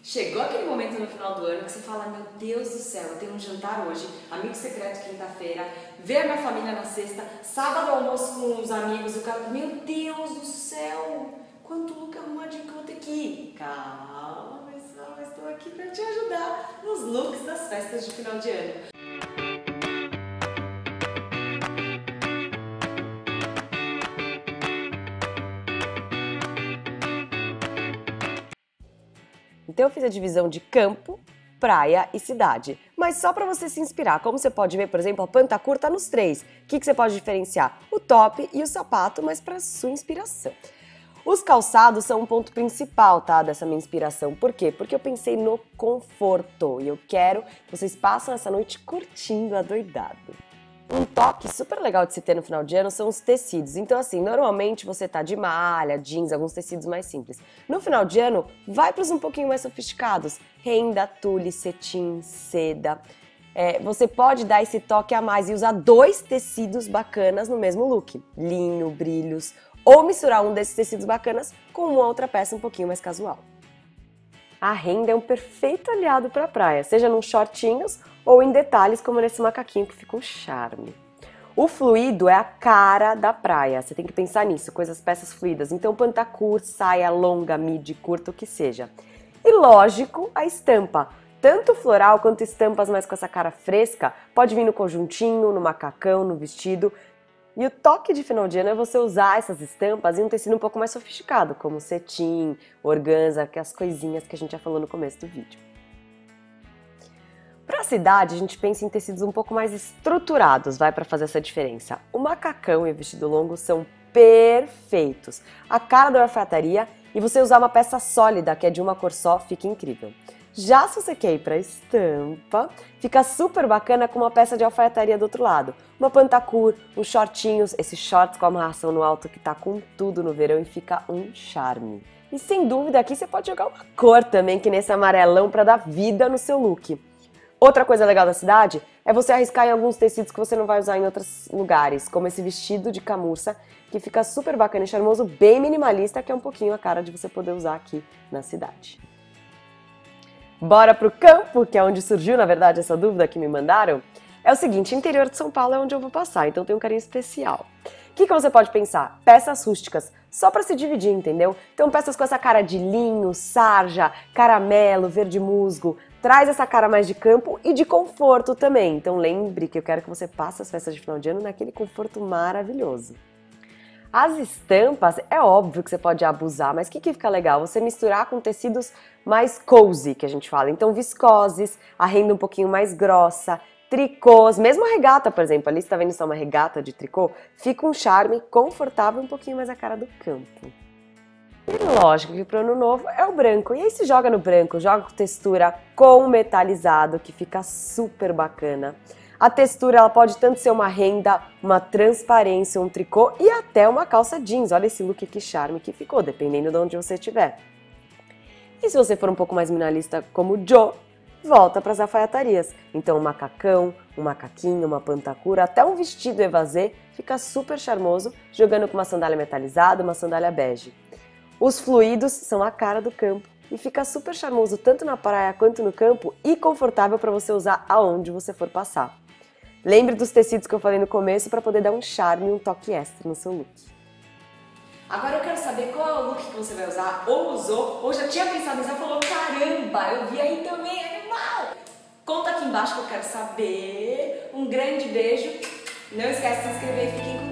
Chegou aquele momento no final do ano que você fala, meu Deus do céu, eu tenho um jantar hoje, amigo secreto quinta-feira, ver a minha família na sexta, sábado almoço com os amigos, o cara, meu Deus do céu, quanto look arrumadinho que eu vou ter que ir. Calma, pessoal, eu estou aqui para te ajudar nos looks das festas de final de ano. Então eu fiz a divisão de campo, praia e cidade, mas só para você se inspirar. Como você pode ver, por exemplo, a Pantacur tá nos três. O que você pode diferenciar? O top e o sapato, mas para sua inspiração. Os calçados são um ponto principal, tá, dessa minha inspiração. Por quê? Porque eu pensei no conforto e eu quero que vocês passem essa noite curtindo adoidado. Um toque super legal de se ter no final de ano são os tecidos. Então assim, normalmente você tá de malha, jeans, alguns tecidos mais simples. No final de ano, vai para os um pouquinho mais sofisticados. Renda, tule, cetim, seda. Você pode dar esse toque a mais e usar dois tecidos bacanas no mesmo look. Linho, brilhos, ou misturar um desses tecidos bacanas com uma outra peça um pouquinho mais casual. A renda é um perfeito aliado para a praia, seja nos shortinhos ou em detalhes como nesse macaquinho que fica um charme. O fluido é a cara da praia, você tem que pensar nisso, peças fluidas. Então pantacur, saia longa, midi, curta, o que seja. E lógico, a estampa. Tanto floral quanto estampas mais com essa cara fresca, pode vir no conjuntinho, no macacão, no vestido. E o toque de final de ano é você usar essas estampas em um tecido um pouco mais sofisticado, como cetim, organza, que é as coisinhas que a gente já falou no começo do vídeo. Para a cidade, a gente pensa em tecidos um pouco mais estruturados, para fazer essa diferença. O macacão e o vestido longo são perfeitos. A cara da alfaiataria e você usar uma peça sólida, que é de uma cor só, fica incrível. Já se você quer ir para estampa, fica super bacana com uma peça de alfaiataria do outro lado. Uma pantacur, uns shortinhos, esses shorts com amarração no alto que tá com tudo no verão e fica um charme. E sem dúvida aqui você pode jogar uma cor também, que nesse amarelão, para dar vida no seu look. Outra coisa legal da cidade é você arriscar em alguns tecidos que você não vai usar em outros lugares, como esse vestido de camurça, que fica super bacana e charmoso, bem minimalista, que é um pouquinho a cara de você poder usar aqui na cidade. Bora pro campo, que é onde surgiu, na verdade, essa dúvida que me mandaram? É o seguinte, interior de São Paulo é onde eu vou passar, então tem um carinho especial. O que você pode pensar? Peças rústicas, só para se dividir, entendeu? Então peças com essa cara de linho, sarja, caramelo, verde musgo, traz essa cara mais de campo e de conforto também. Então lembre que eu quero que você passe as festas de final de ano naquele conforto maravilhoso. As estampas, é óbvio que você pode abusar, mas o que fica legal? Você misturar com tecidos mais cozy, que a gente fala. Então viscoses, a renda um pouquinho mais grossa, tricôs, mesmo a regata, por exemplo, ali você tá vendo só uma regata de tricô, fica um charme confortável, um pouquinho mais a cara do campo. E lógico que pro ano novo é o branco, e aí se joga no branco, joga com textura com metalizado, que fica super bacana. A textura ela pode tanto ser uma renda, uma transparência, um tricô e até uma calça jeans. Olha esse look que charme que ficou, dependendo de onde você estiver. E se você for um pouco mais minimalista como o Joe, volta para as alfaiatarias. Então um macacão, um macaquinho, uma pantacura, até um vestido evasê fica super charmoso, jogando com uma sandália metalizada, uma sandália bege. Os fluidos são a cara do campo e fica super charmoso tanto na praia quanto no campo e confortável para você usar aonde você for passar. Lembre dos tecidos que eu falei no começo para poder dar um charme e um toque extra no seu look. Agora eu quero saber qual é o look que você vai usar, ou usou, ou já tinha pensado nisso e falou, caramba, eu vi aí também, animal! Conta aqui embaixo que eu quero saber. Um grande beijo, não esquece de se inscrever e fiquem com